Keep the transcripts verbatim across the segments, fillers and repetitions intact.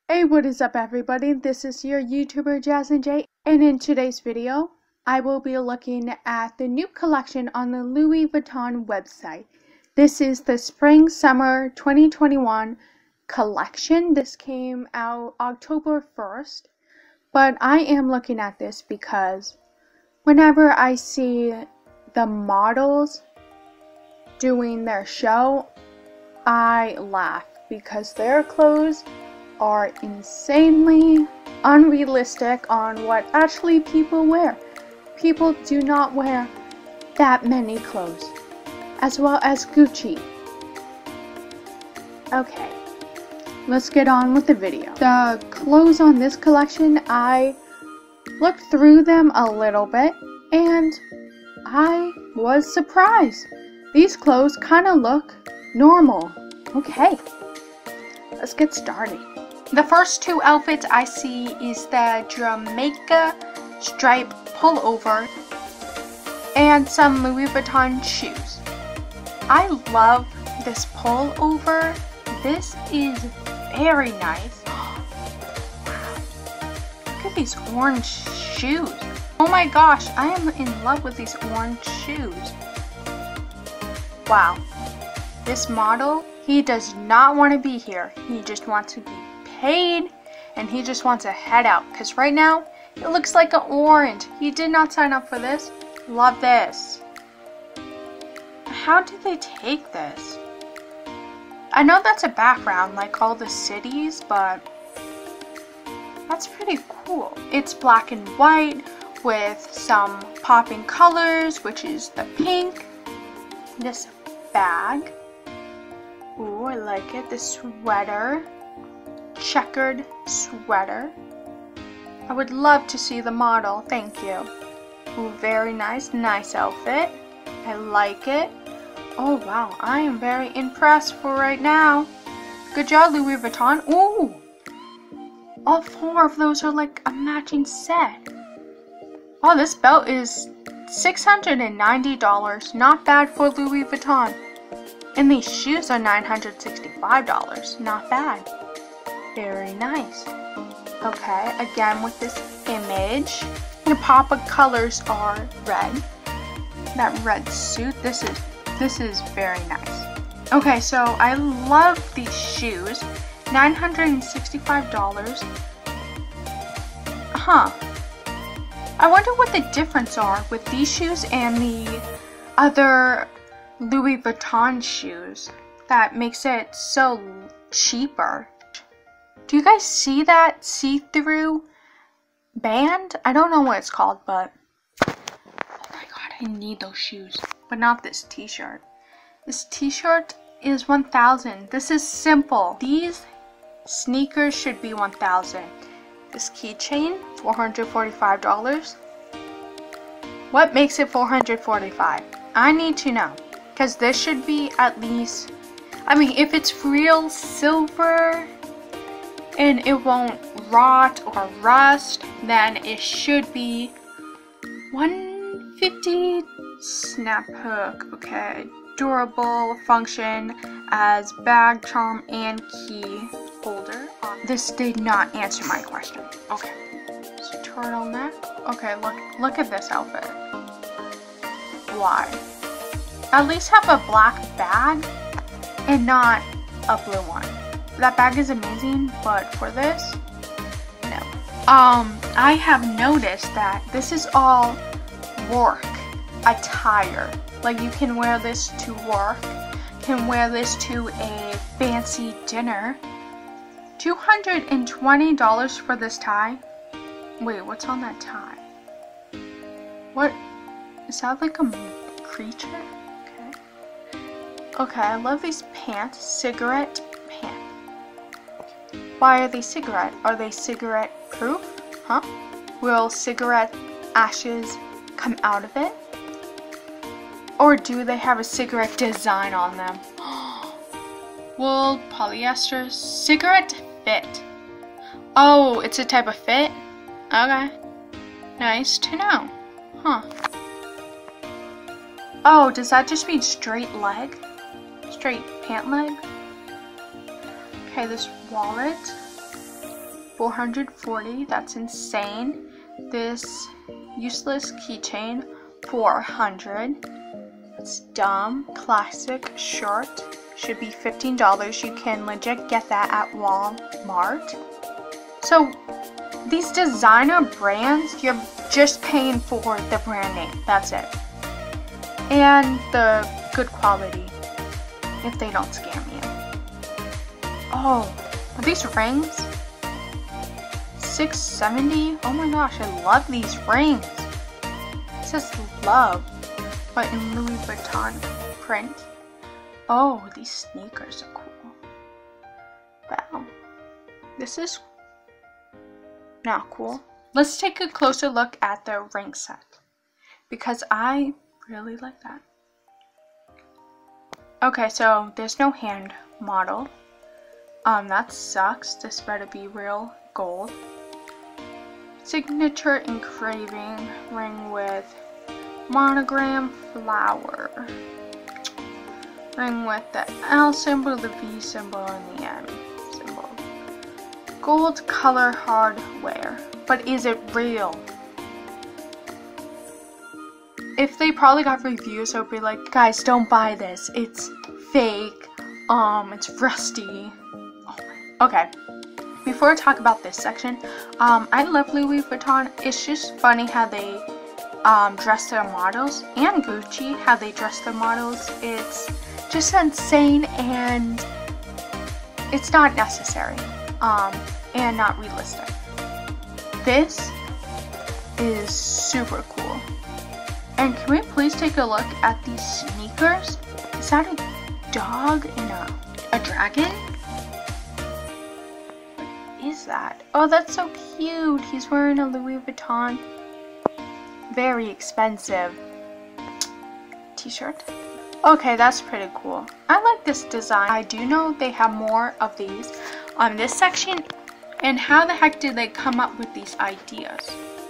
Hey, what is up everybody? This is your YouTuber Jazzy, and in today's video, I will be looking at the new collection on the Louis Vuitton website. This is the Spring Summer twenty twenty-one collection. This came out October first, but I am looking at this because whenever I see the models doing their show, I laugh because their clothes are insanely unrealistic on what actually people wear. People do not wear that many clothes, as well as Gucci. Okay, let's get on with the video. The clothes on this collection, I looked through them a little bit and I was surprised. These clothes kind of look normal. Okay, let's get started. The first two outfits I see is the Jamaica stripe pullover and some Louis Vuitton shoes. I love this pullover. This is very nice. Wow. Look at these orange shoes. Oh my gosh, I am in love with these orange shoes. Wow. This model, he does not want to be here. He just wants to be paid and he just wants to head out because right now it looks like an orange. He did not sign up for this. Love this. How did they take this? I know that's a background like all the cities, but that's pretty cool. It's black and white with some popping colors, which is the pink. This bag. Ooh, I like it. The sweater. Checkered sweater. I would love to see the model. Thank you. Ooh, very nice. Nice outfit. I like it. Oh wow, I am very impressed for right now. Good job, Louis Vuitton. Ooh! All four of those are like a matching set. Oh, this belt is six hundred ninety dollars. Not bad for Louis Vuitton. And these shoes are nine hundred sixty-five dollars. Not bad. Very nice. Okay, again with this image. The pop of colors are red. That red suit, this is this is very nice. Okay, so I love these shoes. nine hundred sixty-five dollars. Huh. I wonder what the difference are with these shoes and the other Louis Vuitton shoes that makes it so cheaper. Do you guys see that see-through band? I don't know what it's called, but oh my god, I need those shoes. But not this t-shirt. This t-shirt is one thousand. This is simple. These sneakers should be one thousand. This keychain, four hundred forty-five dollars. What makes it four hundred forty-five dollars? I need to know. Because this should be at least, I mean, if it's real silver and it won't rot or rust, then it should be one hundred fifty dollars. Snap hook, okay. Durable function as bag, charm, and key holder. This did not answer my question. Okay. So turtleneck. Okay, look look at this outfit. Why? At least have a black bag and not a blue one. That bag is amazing, but for this, no. Um, I have noticed that this is all work attire. Like you can wear this to work, can wear this to a fancy dinner. two hundred twenty dollars for this tie. Wait, what's on that tie? What? Is that like a creature? Okay. Okay, I love these pants. Cigarette pants. Why are they cigarette? Are they cigarette proof? Huh? Will cigarette ashes come out of it? Or do they have a cigarette design on them? Wool, polyester, cigarette fit. Oh, it's a type of fit? Okay. Nice to know. Huh. Oh, does that just mean straight leg? Straight pant leg? Okay, this wallet. four hundred forty. That's insane. This useless keychain, four hundred. That's dumb. Classic shirt should be fifteen dollars. You can legit get that at Walmart. So these designer brands, you're just paying for the brand name. That's it. And the good quality, if they don't scam you. Oh, are these rings? six seventy. Oh my gosh, I love these rings. It says love, but in Louis Vuitton print. Oh, these sneakers are cool. Wow. This is not cool. Let's take a closer look at the ring set, because I really like that. Okay, so there's no hand model. Um, that sucks. This better be real gold. Signature engraving ring with monogram flower. Ring with the L symbol, the V symbol, and the M symbol. Gold color hardware. But is it real? If they probably got reviews, I would be like, guys, don't buy this. It's fake. Um, it's rusty. Oh my. Okay. Before I talk about this section, um, I love Louis Vuitton. It's just funny how they um, dress their models, and Gucci, how they dress their models. It's just insane, and it's not necessary, um, and not realistic. This is super cool. And can we please take a look at these sneakers? Is that a dog and a, a dragon? What is that? Oh, that's so cute. He's wearing a Louis Vuitton very expensive t-shirt. Okay, that's pretty cool. I like this design. I do know they have more of these on this section. And how the heck did they come up with these ideas?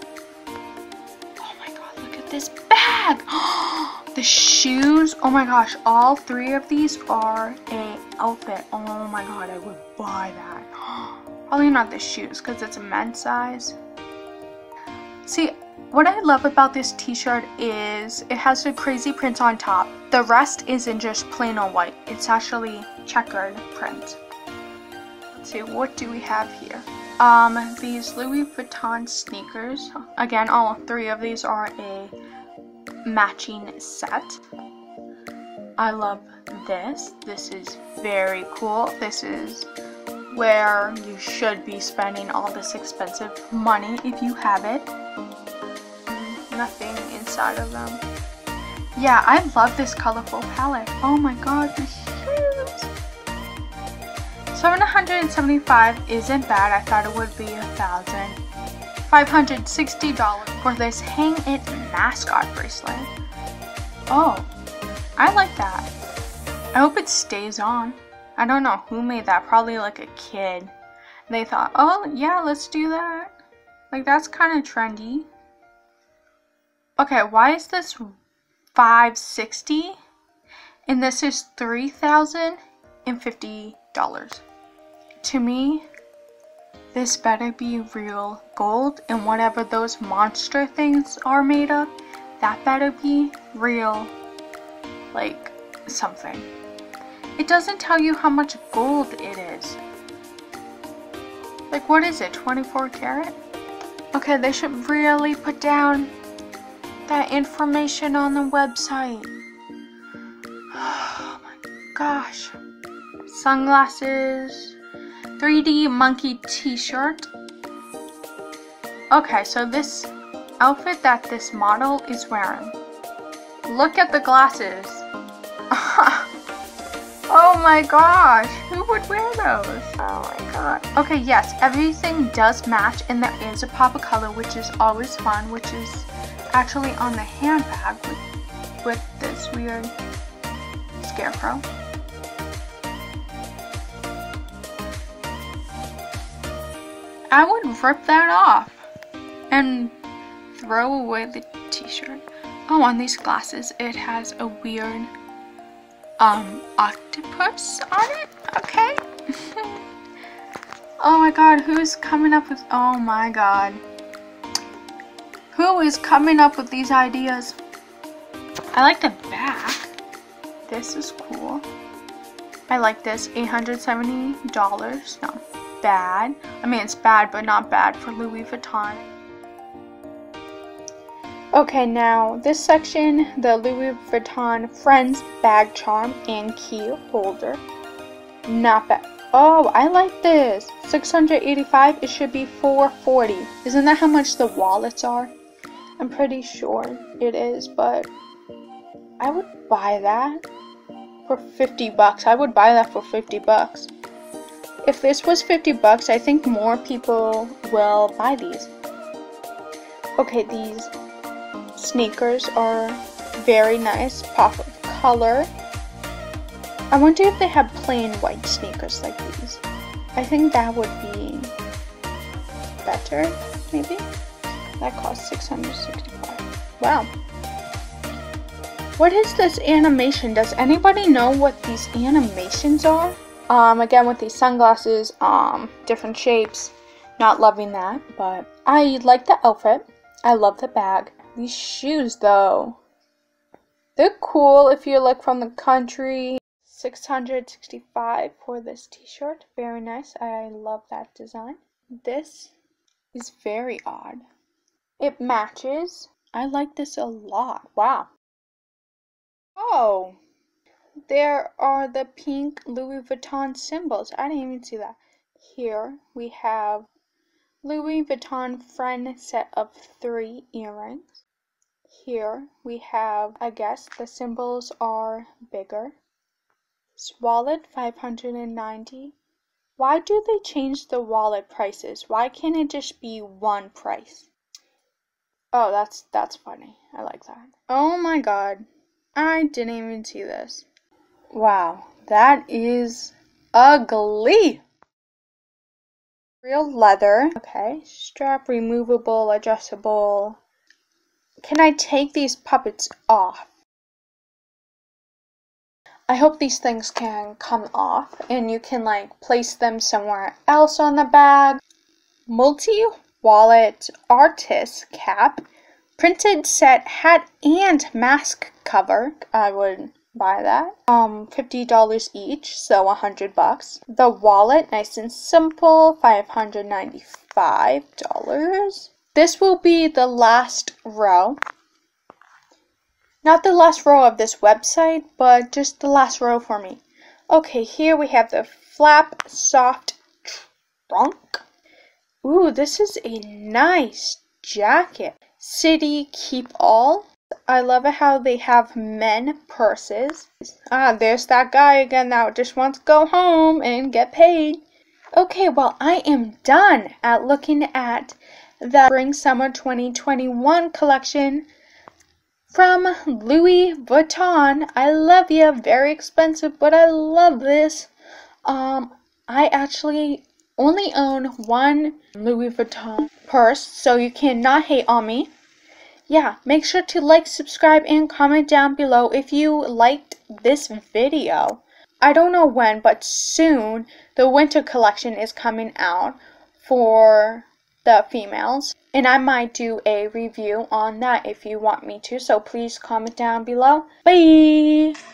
Oh my god, look at this bag! The shoes, oh my gosh, all three of these are a outfit. Oh my god, I would buy that. Probably not the shoes, because it's a men's size. See, what I love about this t-shirt is it has the crazy prints on top. The rest isn't just plain or white. It's actually checkered print. Let's see, what do we have here? Um, these Louis Vuitton sneakers. Again, all three of these are a matching set. I love this. This is very cool. This is where you should be spending all this expensive money if you have it. Nothing inside of them. Yeah, I love this colorful palette. Oh my god, the shoes. seven hundred seventy-five isn't bad. I thought it would be a thousand. five hundred sixty dollars for this Hang It mascot bracelet. Oh, I like that. I hope it stays on. I don't know who made that. Probably like a kid. They thought, oh yeah, let's do that. Like, that's kind of trendy. Okay, why is this five hundred sixty dollars and this is three thousand fifty dollars? To me, this better be real gold, and whatever those monster things are made of, that better be real, like, something. It doesn't tell you how much gold it is. Like, what is it, twenty-four karat? Okay, they should really put down that information on the website. Oh my gosh. Sunglasses. three D monkey t-shirt. Okay, so this outfit that this model is wearing. Look at the glasses. Oh my gosh, who would wear those? Oh my god. Okay, yes, everything does match, and there is a pop of color, which is always fun, which is actually on the handbag with, with this weird scarecrow. I would rip that off and throw away the t-shirt. Oh, on these glasses, it has a weird um octopus on it. Okay. Oh my god, who's coming up with, oh my god. Who is coming up with these ideas? I like the back. This is cool. I like this, eight hundred seventy dollars, not bad. I mean, it's bad, but not bad for Louis Vuitton. Okay, now this section, the Louis Vuitton Friends Bag Charm and Key Holder. Not bad. Oh, I like this. six hundred eighty-five dollars, it should be four hundred forty dollars. Isn't that how much the wallets are? I'm pretty sure it is, but I would buy that for fifty bucks. I would buy that for fifty bucks. If this was fifty bucks, I think more people will buy these. Okay, these sneakers are very nice, pop of color. I wonder if they have plain white sneakers like these. I think that would be better, maybe. That costs six hundred sixty-five dollars. Wow. What is this animation? Does anybody know what these animations are? Um, again with these sunglasses, um, different shapes. Not loving that, but I like the outfit. I love the bag. These shoes though, they're cool if you're like from the country. six hundred sixty-five dollars for this t-shirt. Very nice. I love that design. This is very odd. It matches. I like this a lot. Wow. Oh, there are the pink Louis Vuitton symbols. I didn't even see that. Here we have Louis Vuitton friend set of three earrings. Here we have, I guess the symbols are bigger. This wallet, five hundred ninety dollars. Why do they change the wallet prices? Why can't it just be one price? Oh, that's that's funny. I like that. Oh my god. I didn't even see this. Wow, that is ugly. Real leather. Okay, strap removable, adjustable. Can I take these puppets off? I hope these things can come off and you can like place them somewhere else on the bag. Multi-wallet artist cap, printed set hat and mask cover. I would buy that. Um, fifty dollars each, so a hundred bucks. The wallet, nice and simple, five hundred ninety-five dollars. This will be the last row. Not the last row of this website, but just the last row for me. Okay, here we have the flap soft trunk. Ooh, this is a nice jacket. City keep all. I love it how they have men purses. Ah, there's that guy again that just wants to go home and get paid. Okay, well, I am done at looking at the Spring Summer twenty twenty-one collection from Louis Vuitton. I love you. Very expensive, but I love this. Um, I actually only own one Louis Vuitton purse, so you cannot hate on me. Yeah, make sure to like, subscribe, and comment down below if you liked this video. I don't know when, but soon the winter collection is coming out for the females, and I might do a review on that if you want me to, so please comment down below. Bye!